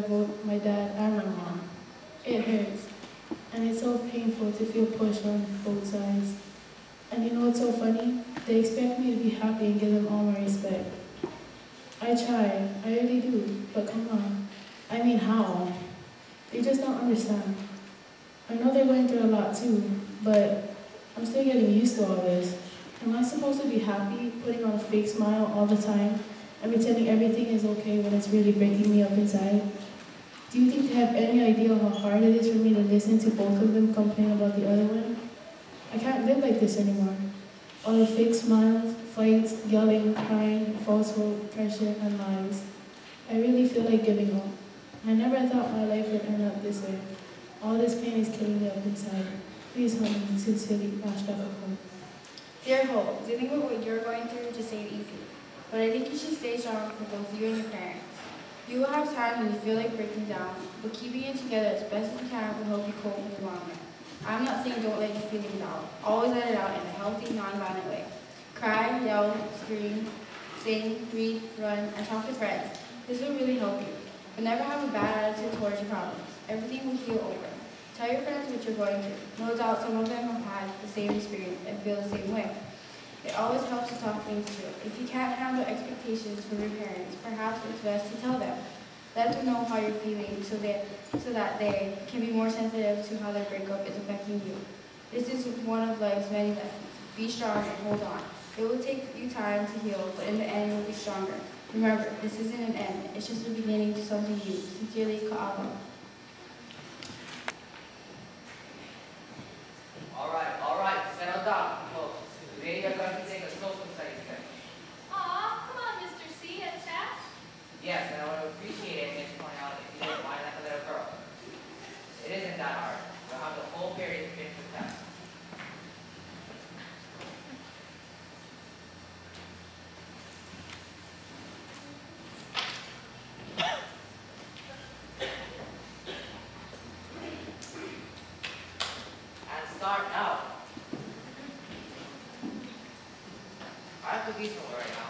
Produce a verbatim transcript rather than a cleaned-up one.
both my dad and my mom. It hurts. And it's so painful to feel pushed on both sides. And you know what's so funny? They expect me to be happy and give them all my respect. I try, I really do, but come on. I mean, how? They just don't understand. I know they're going through a lot too, but I'm still getting used to all this. Am I supposed to be happy, putting on a fake smile all the time, and pretending everything is okay when it's really breaking me up inside? Do you think they have any idea how hard it is for me to listen to both of them complain about the other one? I can't live like this anymore. All the fake smiles, fights, yelling, crying, falsehood, pressure, and lies. I really feel like giving up. I never thought my life would end up this way. All this pain is killing me up inside. Please help me. Sincerely, Ashraf. Dear Hope, dealing with what you're going through just ain't easy. But I think you should stay strong for both you and your parents. You will have times when you feel like breaking down, but keeping it together as best as you can will help you cope in the long run. I'm not saying don't let your feelings out. Always let it out in a healthy, non-violent way. Cry, yell, scream, sing, read, run, and talk to friends. This will really help you. But never have a bad attitude towards your problems. Everything will heal over. Tell your friends what you're going through. No doubt some of them have had the same experience and feel the same way. It always helps to talk things through. If you can't handle expectations from your parents, perhaps it's best to tell them. Let them know how you're feeling so that, so that they can be more sensitive to how their breakup is affecting you. This is one of life's many lessons. Be strong and hold on. It will take you time to heal, but in the end you'll be stronger. Remember, this isn't an end. It's just the beginning to something new. Sincerely, Ka'aba. All right, all right, settle down, folks. Today you're going to take a social studies test. Aw, come on, Mister C, a test? Yes, and I would appreciate it, Miss Cornell, if you didn't mind like a little girl. It isn't that hard. You'll have the whole period to finish the test. And start now. I have to be somewhere right now.